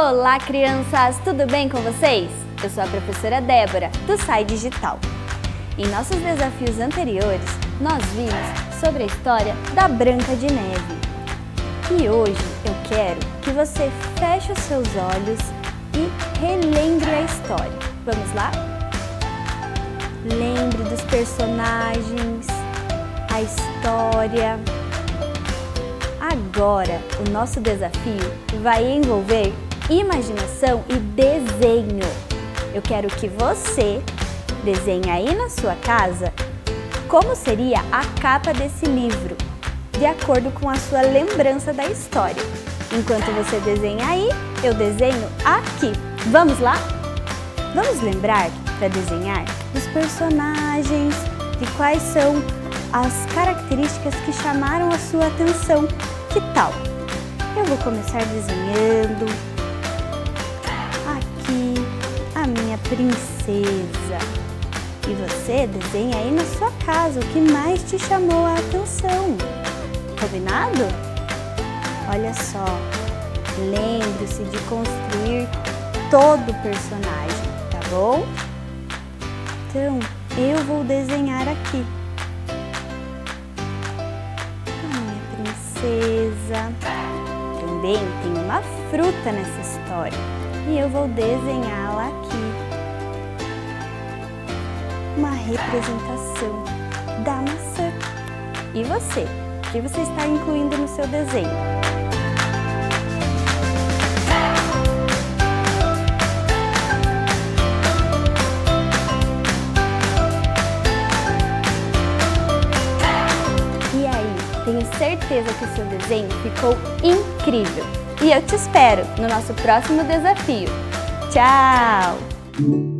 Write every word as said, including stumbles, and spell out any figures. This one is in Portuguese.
Olá, crianças! Tudo bem com vocês? Eu sou a professora Débora, do S A I Digital. Em nossos desafios anteriores, nós vimos sobre a história da Branca de Neve. E hoje eu quero que você feche os seus olhos e relembre a história. Vamos lá? Lembre dos personagens, a história. Agora, o nosso desafio vai envolver imaginação e desenho. Eu quero que você desenhe aí na sua casa como seria a capa desse livro, de acordo com a sua lembrança da história. Enquanto você desenha aí, eu desenho aqui. Vamos lá? Vamos lembrar, para desenhar, dos personagens, de quais são as características que chamaram a sua atenção. Que tal? Eu vou começar desenhando aqui a minha princesa. E você desenha aí na sua casa o que mais te chamou a atenção. Combinado? Olha só, lembre-se de construir todo o personagem, tá bom? Então, eu vou desenhar aqui a minha princesa. Também tem uma fruta nessa história e eu vou desenhá-la aqui. Uma representação da maçã. E você? O que você está incluindo no seu desenho? Tenho certeza que o seu desenho ficou incrível! E eu te espero no nosso próximo desafio. Tchau!